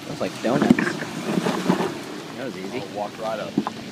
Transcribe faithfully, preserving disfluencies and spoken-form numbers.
Looks like donuts. That was easy. Walked right up.